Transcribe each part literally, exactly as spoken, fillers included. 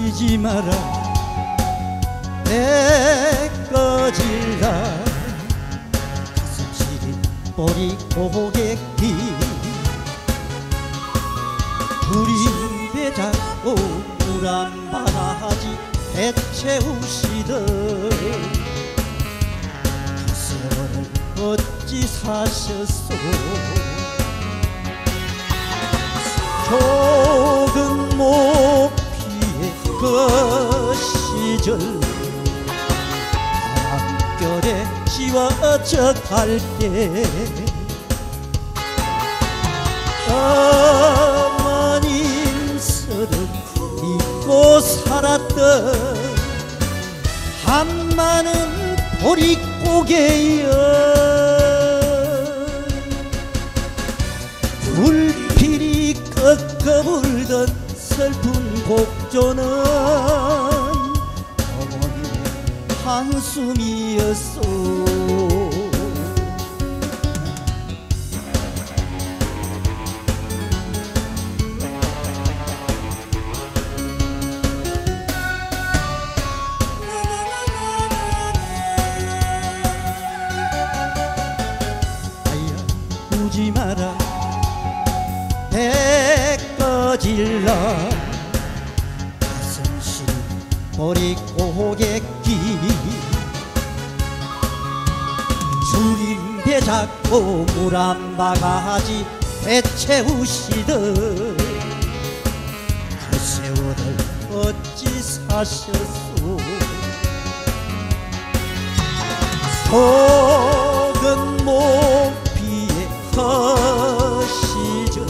울지 마라 내 꺼질라 가슴 시린 머리 고객이 우리 배 잡고 물 한 바가지 배 채우시던 그 세월을 어찌 사셨소. 조금 못 피해 그 시절 바람결에 지워져 갈 때 어머님 서름 잊고 살았던 한 많은 보릿고개여 불필이 꺾어 불던 슬픈 곡조는 어머니의 한숨이었소. 울지 마라 배 꺼질라 가슴 시린 머리 고객기 줄임 배 잡고 물 한 바가지 배 채우시던 그 세월을 어찌 사셨소. 속은 못 그 시절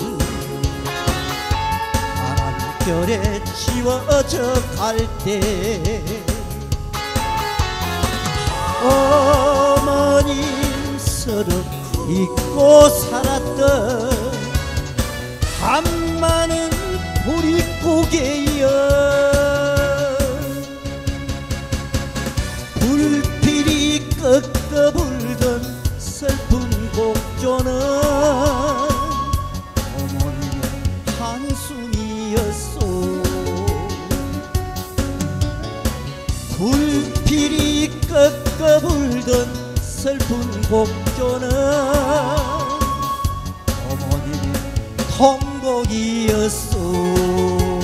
바람결에 지워져 갈 때 어머님 서름 잊고 살았던 한 많은 보릿고개여 불필이 꺾어 불던 슬픈 곡조는 어머니의 한숨이었소. 불필이 꺾어 불던 슬픈 곡조는 어머니의 통곡이었소.